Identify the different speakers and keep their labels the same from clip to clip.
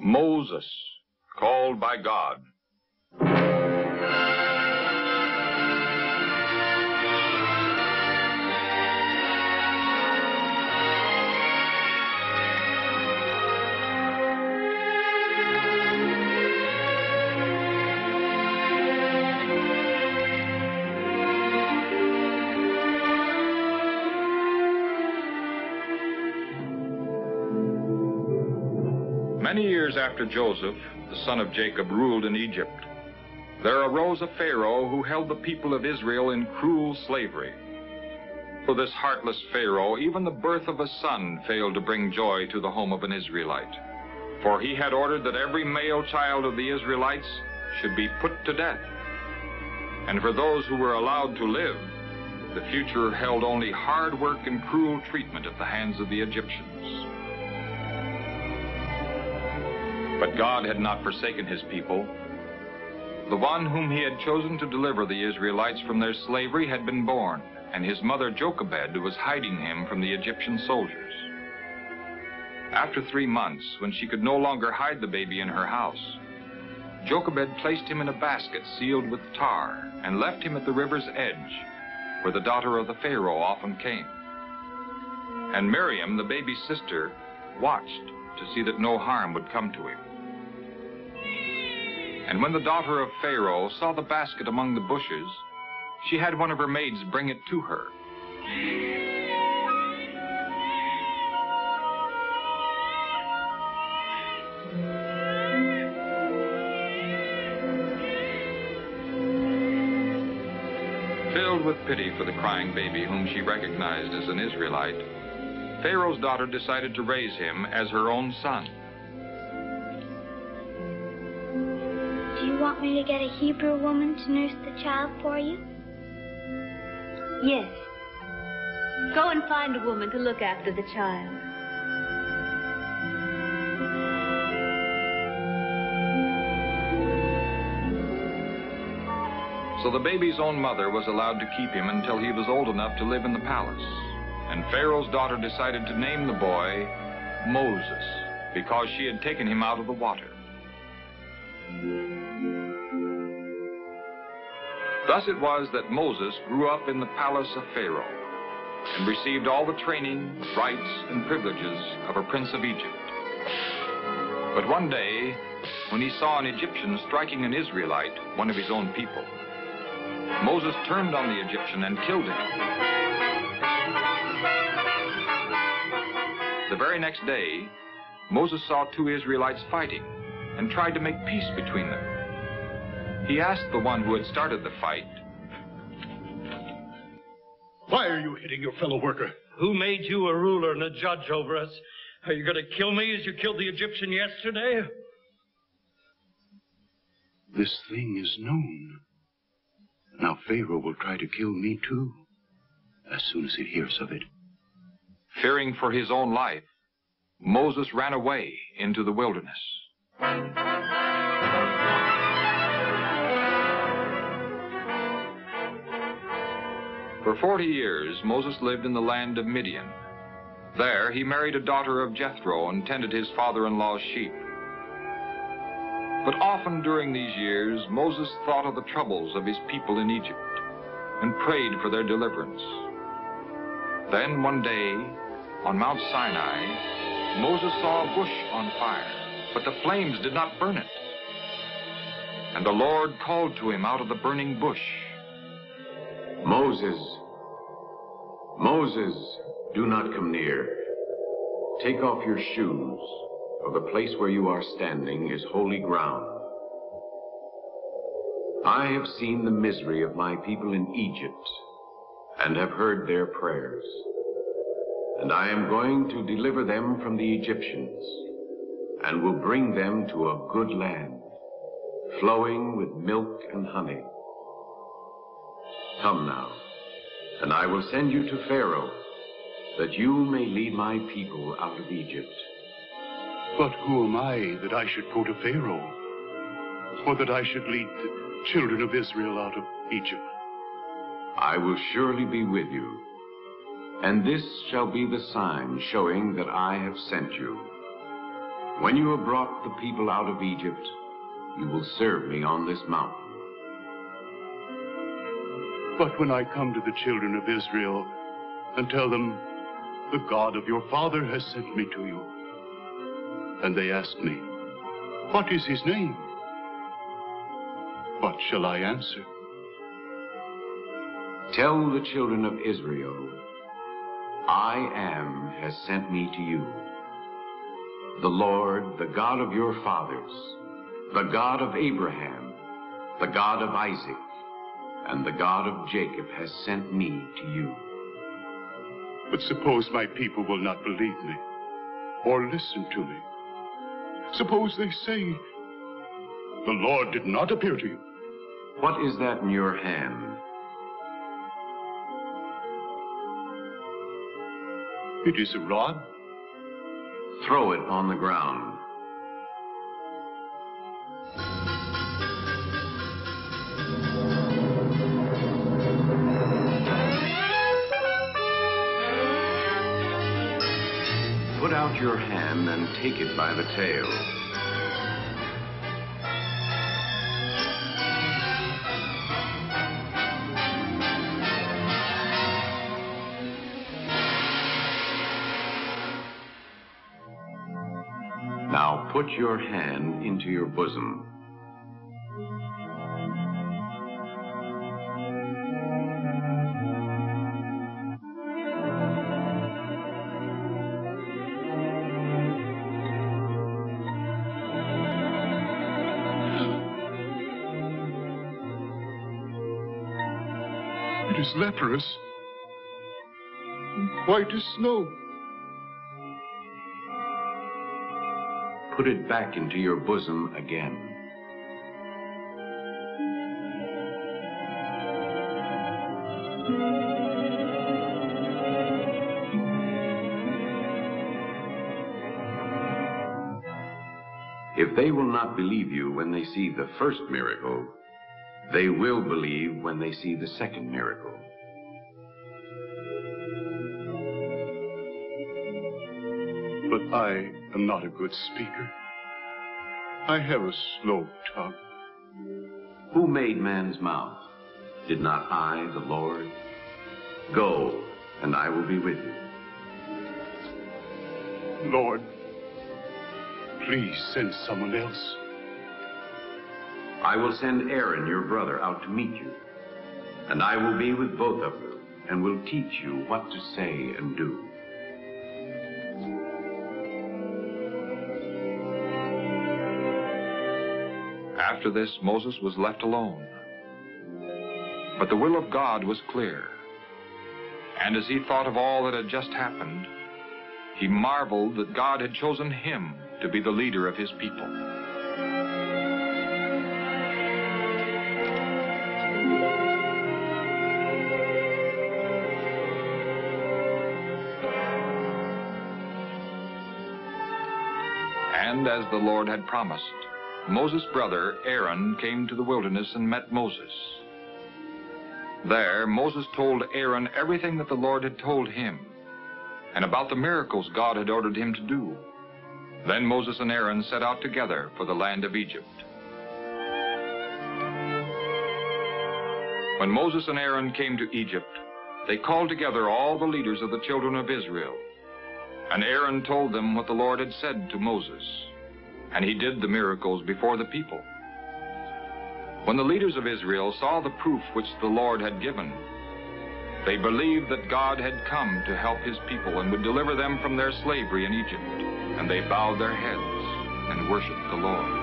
Speaker 1: Moses, called by God. Many years after Joseph, the son of Jacob, ruled in Egypt, there arose a Pharaoh who held the people of Israel in cruel slavery. For this heartless Pharaoh, even the birth of a son failed to bring joy to the home of an Israelite. For he had ordered that every male child of the Israelites should be put to death. And for those who were allowed to live, the future held only hard work and cruel treatment at the hands of the Egyptians. But God had not forsaken his people. The one whom he had chosen to deliver the Israelites from their slavery had been born, and his mother Jochebed was hiding him from the Egyptian soldiers. After 3 months, when she could no longer hide the baby in her house, Jochebed placed him in a basket sealed with tar and left him at the river's edge, where the daughter of the Pharaoh often came. And Miriam, the baby's sister, watched to see that no harm would come to him. And when the daughter of Pharaoh saw the basket among the bushes, she had one of her maids bring it to her. Filled with pity for the crying baby, whom she recognized as an Israelite, Pharaoh's daughter decided to raise him as her own son.
Speaker 2: Do you want me to get a Hebrew woman to nurse the child for you?
Speaker 3: Yes. Go and find a woman to look after the child.
Speaker 1: So the baby's own mother was allowed to keep him until he was old enough to live in the palace. And Pharaoh's daughter decided to name the boy Moses, because she had taken him out of the water. Thus it was that Moses grew up in the palace of Pharaoh and received all the training, rights, and privileges of a prince of Egypt. But one day, when he saw an Egyptian striking an Israelite, one of his own people, Moses turned on the Egyptian and killed him. The very next day, Moses saw 2 Israelites fighting and tried to make peace between them. He asked the one who had started the fight,
Speaker 4: "Why are you hitting your fellow worker?"
Speaker 5: "Who made you a ruler and a judge over us? Are you going to kill me as you killed the Egyptian yesterday?"
Speaker 4: "This thing is known. Now Pharaoh will try to kill me too, as soon as he hears of it."
Speaker 1: Fearing for his own life, Moses ran away into the wilderness. For 40 years, Moses lived in the land of Midian. There, he married a daughter of Jethro and tended his father-in-law's sheep. But often during these years, Moses thought of the troubles of his people in Egypt and prayed for their deliverance. Then one day, on Mount Sinai, Moses saw a bush on fire, but the flames did not burn it. And the Lord called to him out of the burning bush,
Speaker 6: "Moses, Moses, do not come near. Take off your shoes, for the place where you are standing is holy ground. I have seen the misery of my people in Egypt and have heard their prayers. And I am going to deliver them from the Egyptians and will bring them to a good land, flowing with milk and honey. Come now, and I will send you to Pharaoh, that you may lead my people out of Egypt."
Speaker 4: "But who am I that I should go to Pharaoh, or that I should lead the children of Israel out of Egypt?"
Speaker 6: "I will surely be with you, and this shall be the sign showing that I have sent you. When you have brought the people out of Egypt, you will serve me on this mountain.
Speaker 4: But when I come to the children of Israel and tell them, the God of your father has sent me to you, and they ask me, what is his name? What shall I answer?
Speaker 6: Tell the children of Israel, I am has sent me to you. The Lord, the God of your fathers, the God of Abraham, the God of Isaac, and the God of Jacob has sent me to you.
Speaker 4: But suppose my people will not believe me or listen to me. Suppose they say, the Lord did not appear to you.
Speaker 6: What is that in your hand?
Speaker 4: It is a rod.
Speaker 6: Throw it on the ground. Put out your hand and take it by the tail. Now put your hand into your bosom.
Speaker 4: It is leprous, white as snow.
Speaker 6: Put it back into your bosom again. If they will not believe you when they see the first miracle, they will believe when they see the second miracle.
Speaker 4: But I am not a good speaker. I have a slow tongue.
Speaker 6: Who made man's mouth? Did not I, the Lord? Go, and I will be with you.
Speaker 4: Lord, please send someone else.
Speaker 6: I will send Aaron, your brother, out to meet you, and I will be with both of you, and will teach you what to say and do.
Speaker 1: After this, Moses was left alone. But the will of God was clear. And as he thought of all that had just happened, he marveled that God had chosen him to be the leader of his people. And as the Lord had promised, Moses' brother Aaron came to the wilderness and met Moses. There, Moses told Aaron everything that the Lord had told him, and about the miracles God had ordered him to do. Then Moses and Aaron set out together for the land of Egypt. When Moses and Aaron came to Egypt, they called together all the leaders of the children of Israel. And Aaron told them what the Lord had said to Moses, and he did the miracles before the people. When the leaders of Israel saw the proof which the Lord had given, they believed that God had come to help his people and would deliver them from their slavery in Egypt, and they bowed their heads and worshiped the Lord.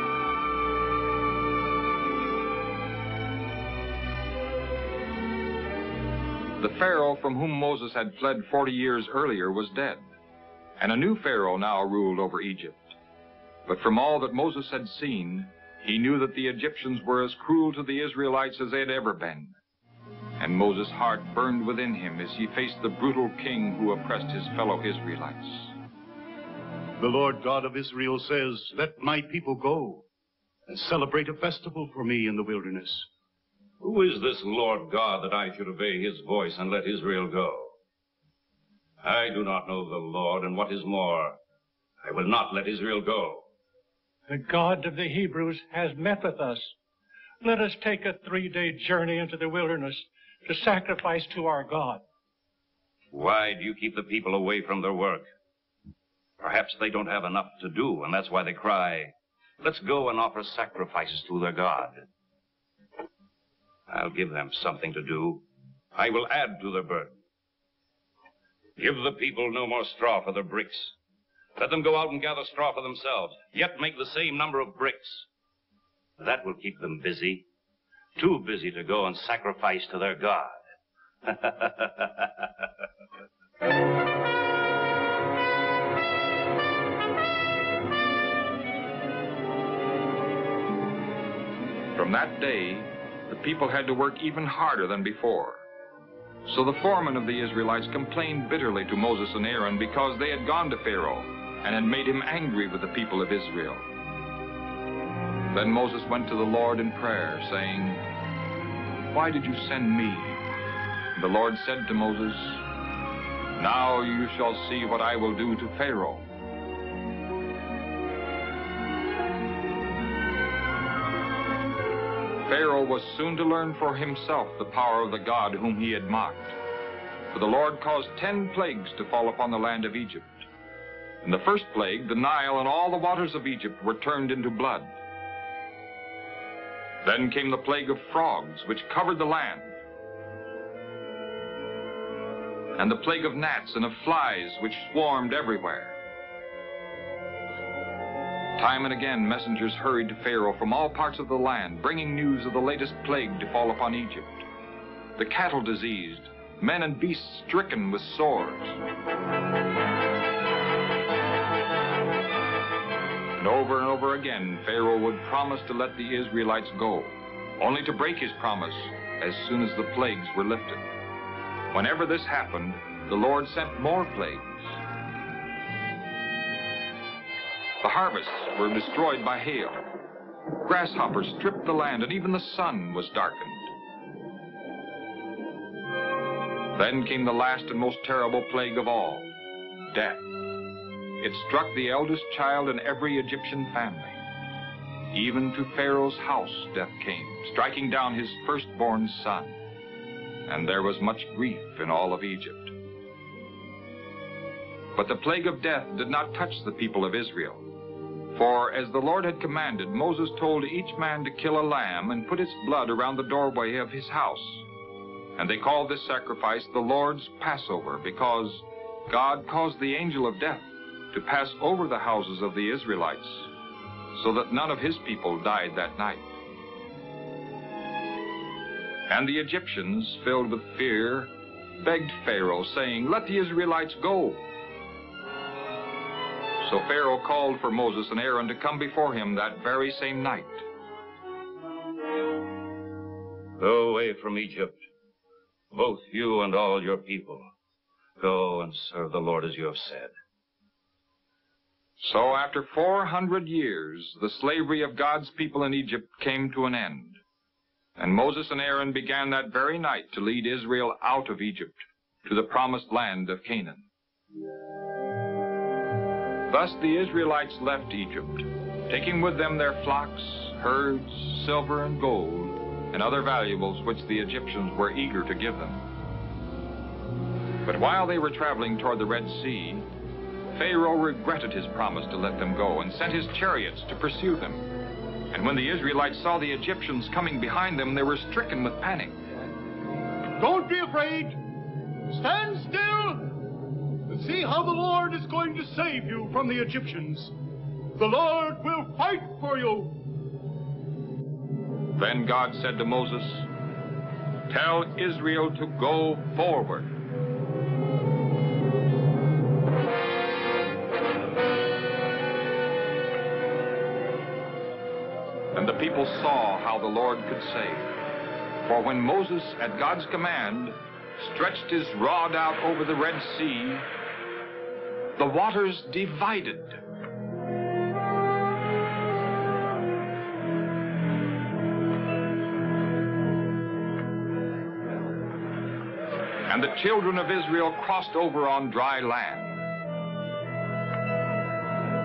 Speaker 1: The Pharaoh from whom Moses had fled 40 years earlier was dead, and a new Pharaoh now ruled over Egypt. But from all that Moses had seen, he knew that the Egyptians were as cruel to the Israelites as they had ever been. And Moses' heart burned within him as he faced the brutal king who oppressed his fellow Israelites.
Speaker 4: The Lord God of Israel says, let my people go and celebrate a festival for me in the wilderness.
Speaker 7: Who is this Lord God that I should obey his voice and let Israel go? I do not know the Lord, and what is more, I will not let Israel go.
Speaker 5: The God of the Hebrews has met with us. Let us take a 3-day journey into the wilderness to sacrifice to our God.
Speaker 7: Why do you keep the people away from their work? Perhaps they don't have enough to do, and that's why they cry, let's go and offer sacrifices to their God. I'll give them something to do. I will add to their burden. Give the people no more straw for their bricks. Let them go out and gather straw for themselves, yet make the same number of bricks. That will keep them busy. Too busy to go and sacrifice to their God.
Speaker 1: From that day, the people had to work even harder than before. So the foreman of the Israelites complained bitterly to Moses and Aaron because they had gone to Pharaoh and had made him angry with the people of Israel. Then Moses went to the Lord in prayer, saying, "Why did you send me?" And the Lord said to Moses, "Now you shall see what I will do to Pharaoh." Pharaoh was soon to learn for himself the power of the God whom he had mocked. For the Lord caused 10 plagues to fall upon the land of Egypt. In the first plague, the Nile and all the waters of Egypt were turned into blood. Then came the plague of frogs, which covered the land, and the plague of gnats and of flies, which swarmed everywhere. Time and again, messengers hurried to Pharaoh from all parts of the land, bringing news of the latest plague to fall upon Egypt. The cattle diseased, men and beasts stricken with sores. And over again, Pharaoh would promise to let the Israelites go, only to break his promise as soon as the plagues were lifted. Whenever this happened, the Lord sent more plagues. The harvests were destroyed by hail. Grasshoppers stripped the land, and even the sun was darkened. Then came the last and most terrible plague of all, death. It struck the eldest child in every Egyptian family. Even to Pharaoh's house death came, striking down his firstborn son. And there was much grief in all of Egypt. But the plague of death did not touch the people of Israel. For as the Lord had commanded, Moses told each man to kill a lamb and put its blood around the doorway of his house. And they called this sacrifice the Lord's Passover, because God caused the angel of death to pass over the houses of the Israelites, so that none of his people died that night. And the Egyptians, filled with fear, begged Pharaoh, saying, "Let the Israelites go." So Pharaoh called for Moses and Aaron to come before him that very same night.
Speaker 7: Go away from Egypt, both you and all your people. Go and serve the Lord as you have said.
Speaker 1: So after 400 years, the slavery of God's people in Egypt came to an end. And Moses and Aaron began that very night to lead Israel out of Egypt to the promised land of Canaan. Thus the Israelites left Egypt, taking with them their flocks, herds, silver and gold, and other valuables which the Egyptians were eager to give them. But while they were traveling toward the Red Sea, Pharaoh regretted his promise to let them go and sent his chariots to pursue them. And when the Israelites saw the Egyptians coming behind them, they were stricken with panic.
Speaker 4: Don't be afraid. Stand still and see how the Lord is going to save you from the Egyptians. The Lord will fight for you.
Speaker 1: Then God said to Moses, "Tell Israel to go forward." And the people saw how the Lord could save. For when Moses, at God's command, stretched his rod out over the Red Sea, the waters divided. And the children of Israel crossed over on dry land.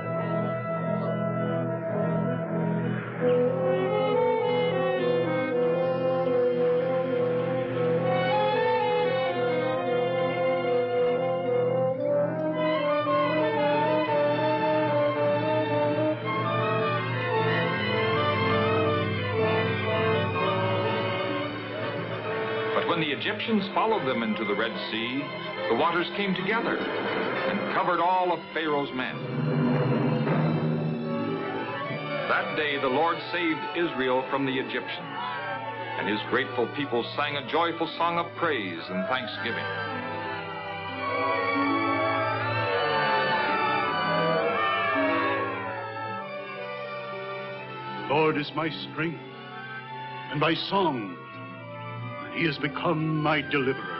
Speaker 1: when the Egyptians followed them into the Red Sea, the waters came together and covered all of Pharaoh's men. That day the Lord saved Israel from the Egyptians, and his grateful people sang a joyful song of praise and thanksgiving.
Speaker 4: The Lord is my strength and my song, and he has become my deliverer.